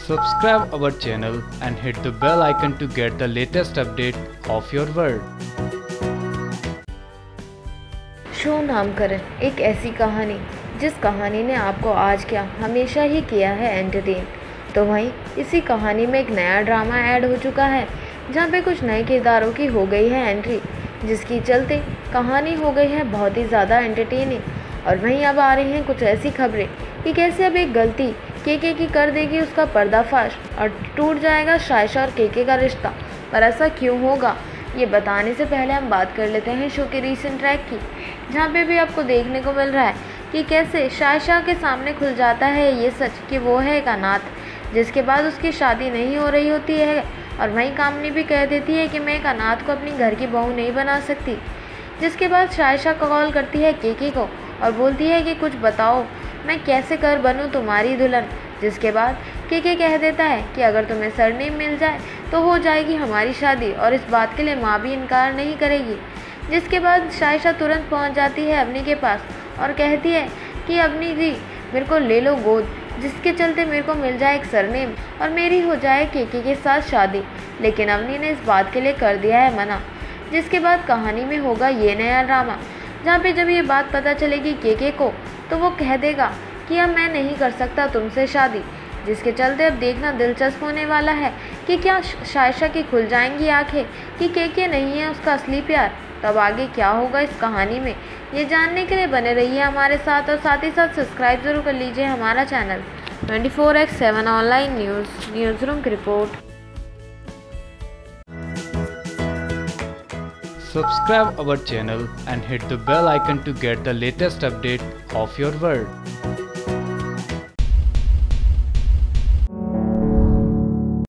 Subscribe our channel and hit the bell icon to get the latest update of your world. Show Naamkaran एक ऐसी कहानी जिस कहानी ने आपको आज क्या हमेशा ही किया है एंटरटेन। तो वहीं इसी कहानी में एक नया ड्रामा ऐड हो चुका है जहां पे कुछ नए किरदारों की हो गई है एंट्री, जिसकी चलते कहानी हो गई है बहुत ही ज़्यादा एंटरटेनिंग। और वहीं अब आ रही हैं कुछ ऐसी खबरें कि कैसे अब एक गलती केके की कर देगी उसका पर्दाफाश और टूट जाएगा शायशा और केके का रिश्ता। पर ऐसा क्यों होगा ये बताने से पहले हम बात कर लेते हैं शो के रीसेंट ट्रैक की, जहाँ पे भी आपको देखने को मिल रहा है कि कैसे शायशा के सामने खुल जाता है ये सच कि वो है एक अनाथ, जिसके बाद उसकी शादी नहीं हो रही होती है। और वहीं कामनी भी कह देती है कि मैं एक अनाथ को अपनी घर की बहू नहीं बना सकती। जिसके बाद शायशा कॉल करती है केके को और बोलती है कि कुछ बताओ मैं कैसे कर बनूं तुम्हारी दुल्हन। जिसके बाद केके कह देता है कि अगर तुम्हें सरनेम मिल जाए तो हो जाएगी हमारी शादी, और इस बात के लिए माँ भी इनकार नहीं करेगी। जिसके बाद शायशा तुरंत पहुँच जाती है अवनी के पास और कहती है कि अवनी जी मेरे को ले लो गोद, जिसके चलते मेरे को मिल जाए एक सरनेम और मेरी हो जाए केके के साथ शादी। लेकिन अवनी ने इस बात के लिए कर दिया है मना। जिसके बाद कहानी में होगा ये नया ड्रामा, जहाँ पे जब ये बात पता चलेगी केके को तो वो कह देगा कि अब मैं नहीं कर सकता तुमसे शादी। जिसके चलते अब देखना दिलचस्प होने वाला है कि क्या शायशा की खुल जाएंगी आंखें कि केके नहीं है उसका असली प्यार। तब आगे क्या होगा इस कहानी में ये जानने के लिए बने रहिए हमारे साथ, और साथ ही साथ सब्सक्राइब जरूर कर लीजिए हमारा channel 24x7 online news room की report. Subscribe our channel and hit the bell icon to get the latest update of your world.